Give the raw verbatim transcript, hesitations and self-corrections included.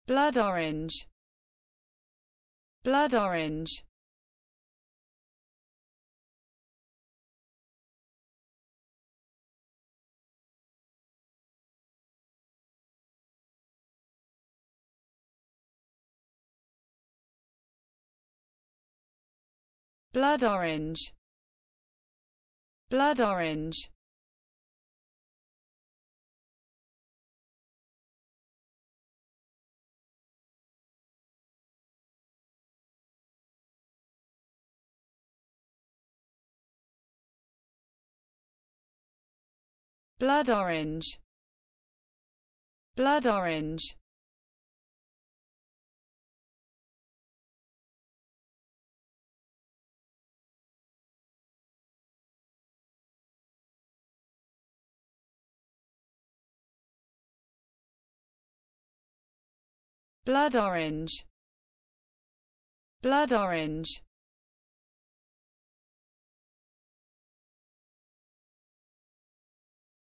blood orange, blood orange, blood orange, blood orange, blood orange, blood orange, blood orange, blood orange,